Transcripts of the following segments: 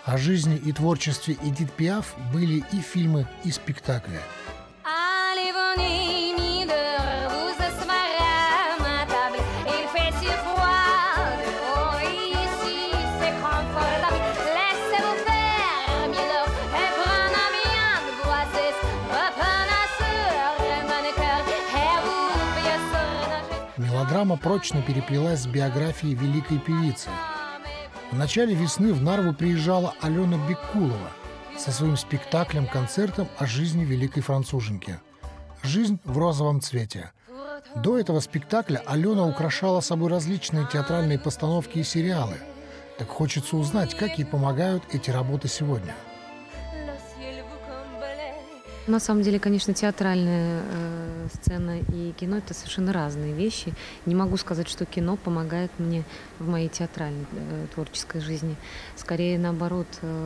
О жизни и творчестве Эдит Пиаф были и фильмы, и спектакли. Мелодрама прочно переплелась с биографией великой певицы. В начале весны в Нарву приезжала Алена Беккулова со своим спектаклем-концертом о жизни великой француженки «Жизнь в розовом цвете». До этого спектакля Алена украшала собой различные театральные постановки и сериалы. Так хочется узнать, как ей помогают эти работы сегодня. На самом деле, конечно, театральная сцена и кино – это совершенно разные вещи. Не могу сказать, что кино помогает мне в моей театральной творческой жизни. Скорее, наоборот,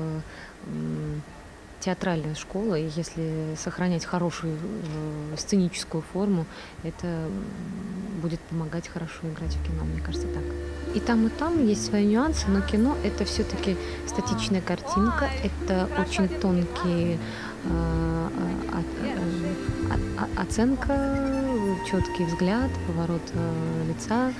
театральная школа, и если сохранять хорошую сценическую форму, это будет помогать хорошо играть в кино, мне кажется, так. И там есть свои нюансы, но кино – это все-таки статичная картинка, это очень тонкие оценка, четкий взгляд, поворот лица.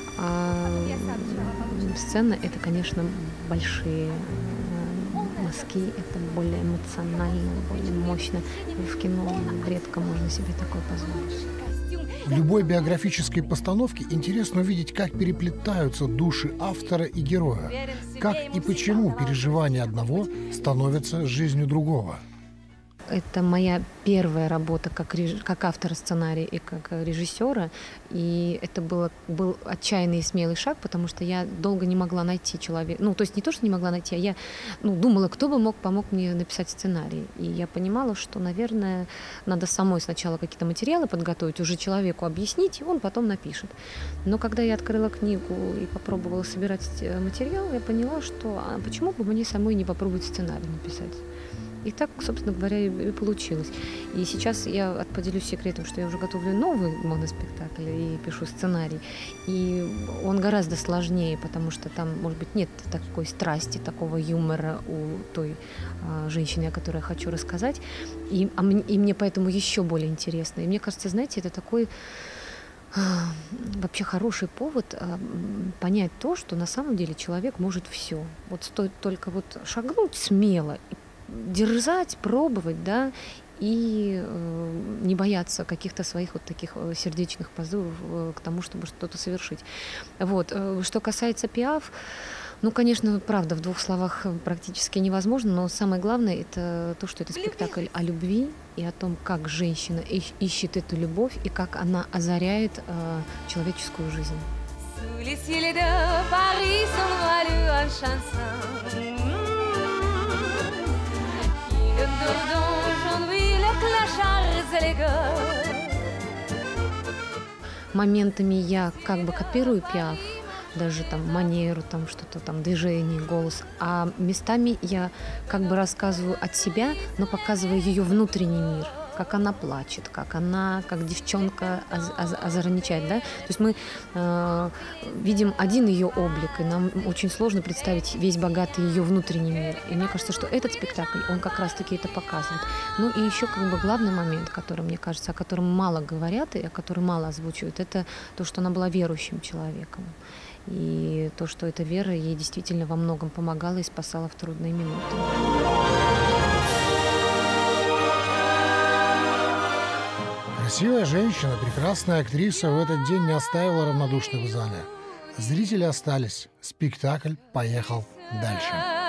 Сцена – это, конечно, большие мазки, это более эмоционально, более мощно. В кино редко можно себе такое позволить. В любой биографической постановке интересно увидеть, как переплетаются души автора и героя, как и почему переживания одного становятся жизнью другого. Это моя первая работа как автора сценария и как режиссера. И это был отчаянный и смелый шаг, потому что я долго не могла найти человека. Ну, то есть не то, что не могла найти, а я думала, кто бы помог мне написать сценарий. И я понимала, что, наверное, надо самой сначала какие-то материалы подготовить, уже человеку объяснить, и он потом напишет. Но когда я открыла книгу и попробовала собирать материал, я поняла, что почему бы мне самой не попробовать сценарий написать. И так, собственно говоря, и получилось. И сейчас я поделюсь секретом, что я уже готовлю новый моноспектакль и пишу сценарий. И он гораздо сложнее, потому что там, может быть, нет такой страсти, такого юмора у той женщины, о которой я хочу рассказать. И мне поэтому еще более интересно. И мне кажется, знаете, это такой вообще хороший повод понять то, что на самом деле человек может все. Вот стоит только шагнуть смело, дерзать, пробовать, да, и не бояться каких-то своих таких сердечных позывов к тому, чтобы что-то совершить. Что касается Пиаф, конечно, правда, в двух словах практически невозможно, но самое главное – это то, что это спектакль о любви и о том, как женщина ищет эту любовь и как она озаряет человеческую жизнь. Моментами я как бы копирую Пиаф, даже манеру, что-то движение, голос, а местами я как бы рассказываю от себя, но показываю ее внутренний мир, как она плачет, как она, как девчонка озорничает, да? То есть мы видим один ее облик, и нам очень сложно представить весь богатый ее внутренний мир. И мне кажется, что этот спектакль, он как раз-таки это показывает. И еще как бы главный момент, который, мне кажется, о котором мало говорят и о котором мало озвучивают, это то, что она была верующим человеком. И то, что эта вера ей действительно во многом помогала и спасала в трудные минуты. Красивая женщина, прекрасная актриса в этот день не оставила равнодушных в зале. Зрители остались. Спектакль поехал дальше.